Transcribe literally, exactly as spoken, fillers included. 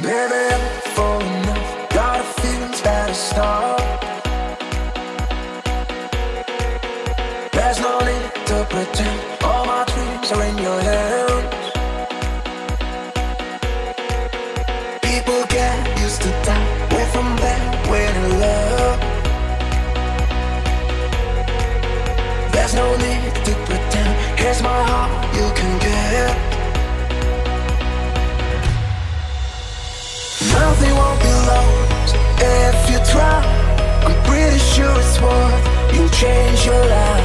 Maybe I'm falling off, got a feeling it's better stop. There's no need to pretend, all my dreams are in your hands. People get used to that, we're from there, we're in love. There's no need to pretend, here's my heart, you can get. Nothing won't be lost if you try. I'm pretty sure it's worth you change your life.